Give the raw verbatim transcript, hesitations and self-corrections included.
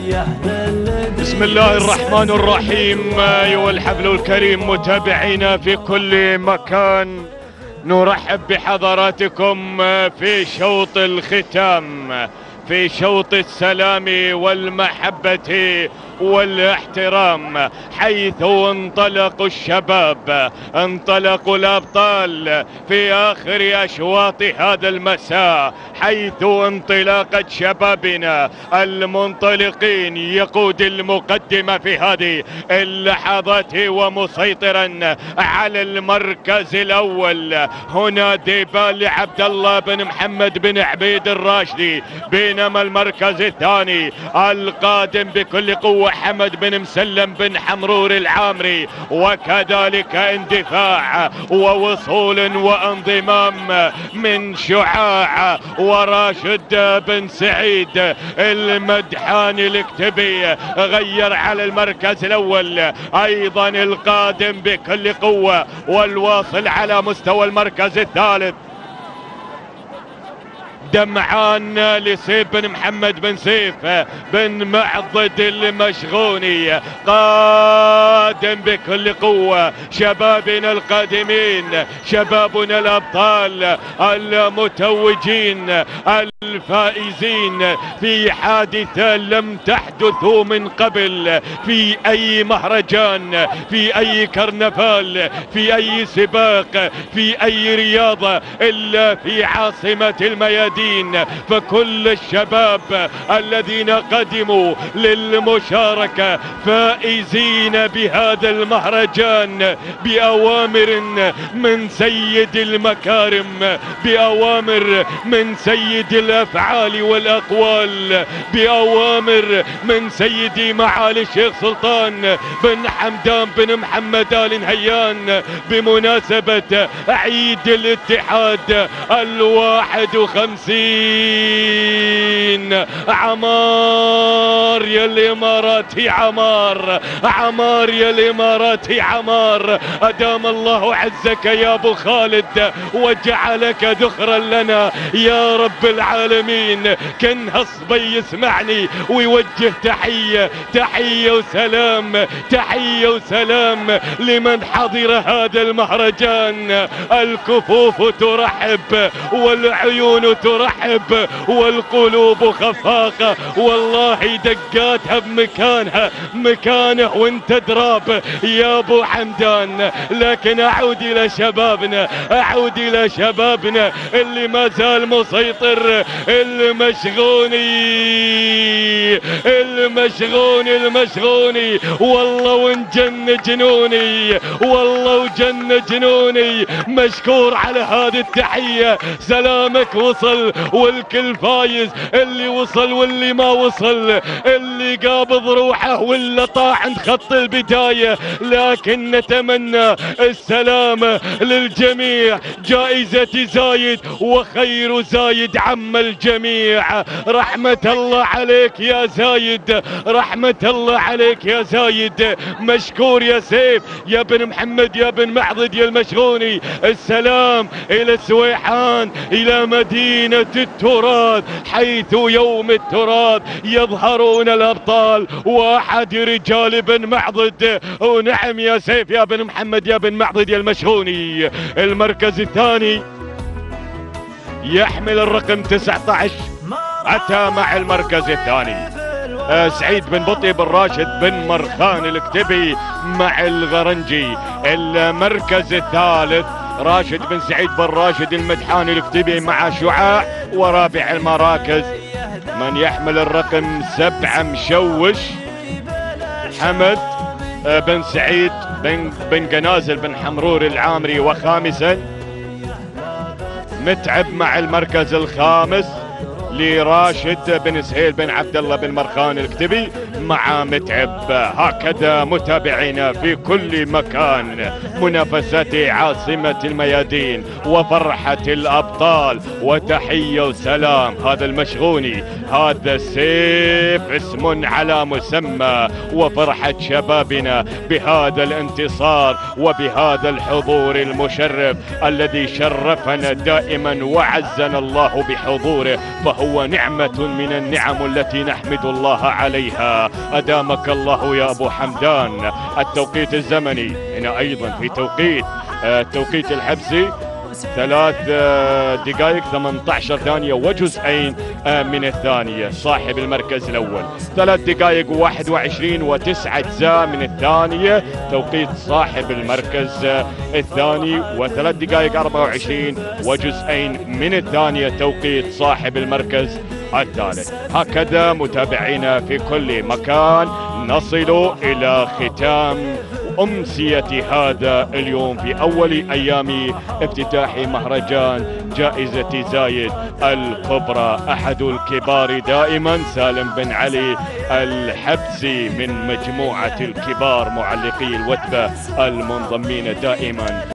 بسم الله الرحمن الرحيم. أيها الحفل الكريم متابعينا في كل مكان، نرحب بحضراتكم في شوط الختام، في شوط السلام والمحبة والاحترام، حيث انطلقوا الشباب، انطلقوا الأبطال في آخر أشواط هذا المساء، حيث انطلاقة شبابنا المنطلقين يقود المقدمة في هذه اللحظات ومسيطرا على المركز الأول. هنا ديبال عبد الله بن محمد بن عبيد الراشدي، بينما المركز الثاني القادم بكل قوة حمد بن مسلم بن حمرور العامري، وكذلك اندفاع ووصول وانضمام من شعاع وراشد بن سعيد المدحاني الكتبي، غير على المركز الاول ايضا القادم بكل قوة والواصل على مستوى المركز الثالث دمعان لسيف بن محمد بن سيف بن معضد المشغوني، قادم بكل قوة. شبابنا القادمين، شبابنا الأبطال المتوجين الفائزين في حادثة لم تحدث من قبل في أي مهرجان، في أي كرنفال، في أي سباق، في أي رياضة إلا في عاصمة الميادين. فكل الشباب الذين قدموا للمشاركة فائزين بهذا المهرجان بأوامر من سيد المكارم، بأوامر من سيد الأفعال والأقوال، بأوامر من سيدي معالي الشيخ سلطان بن حمدان بن محمد آل نهيان بمناسبة عيد الاتحاد الواحد وخمسين. عمار يا الإماراتي، عمار عمار يا الإماراتي، عمار أدام الله عزك يا أبو خالد وجعلك ذخرا لنا يا رب العالمين. كان هصبي يسمعني ويوجه تحية تحية وسلام، تحية وسلام لمن حضر هذا المهرجان. الكفوف ترحب والعيون ترحب والقلوب خفاقة، والله دقاتها بمكانها مكانه وانت دراب يا ابو حمدان. لكن اعود الى شبابنا، اعود الى شبابنا اللي ما زال مسيطر، المشغوني المشغوني المشغوني والله وانجن جنوني، والله وجن جنوني. مشكور على هذه التحية، سلامك وصل والكل فايز، اللي وصل واللي ما وصل، اللي قابض روحه واللي طاع عند خط البداية. لكن نتمنى السلامة للجميع. جائزة زايد وخير زايد عم الجميع. رحمة الله عليك يا زايد، رحمة الله عليك يا زايد. مشكور يا سيف يا بن محمد يا بن معضد يا المشغوني. السلام الى السويحان، الى مدينة التراث، حيث يوم التراث يظهرون الابطال واحد رجال بن معضد. ونعم يا سيف يا بن محمد يا بن معضد يا المشغوني. المركز الثاني يحمل الرقم تسعة عشر، أتى مع المركز الثاني آه سعيد بن بطي بن راشد بن مرخان الكتبي مع الغرنجي. المركز الثالث راشد بن سعيد بن راشد المدحاني الكتبي مع شعاع. ورابع المراكز من يحمل الرقم سبعة مشوش حمد بن سعيد بن بن قنازل بن حمرور العامري. وخامسا متعب مع المركز الخامس لراشد بن سهيل بن عبد الله بن مرخان الكتبي مع متعب. هكذا متابعينا في كل مكان، منافسات عاصمة الميادين وفرحة الأبطال وتحية وسلام. هذا المشغوني، هذا سيف اسم على مسمى، وفرحة شبابنا بهذا الانتصار وبهذا الحضور المشرف الذي شرفنا دائما وعزنا الله بحضوره. وهو نعمة من النعم التي نحمد الله عليها. أدامك الله يا أبو حمدان. التوقيت الزمني هنا أيضا في توقيت التوقيت الحبسي ثلاث دقائق ثمانية عشر ثانية وجزئين من الثانية. صاحب المركز الأول ثلاث دقائق وواحد وعشرين وتسعة أجزاء من الثانية. توقيت صاحب المركز الثاني وثلاث دقائق أربعة وعشرين وجزئين من الثانية. توقيت صاحب المركز الثالث. هكذا متابعينا في كل مكان نصل إلى ختام أمسية هذا اليوم في أول أيام افتتاح مهرجان جائزة زايد الكبرى. أحد الكبار دائما سالم بن علي الحبسي من مجموعة الكبار معلقي الوثبة المنضمين دائما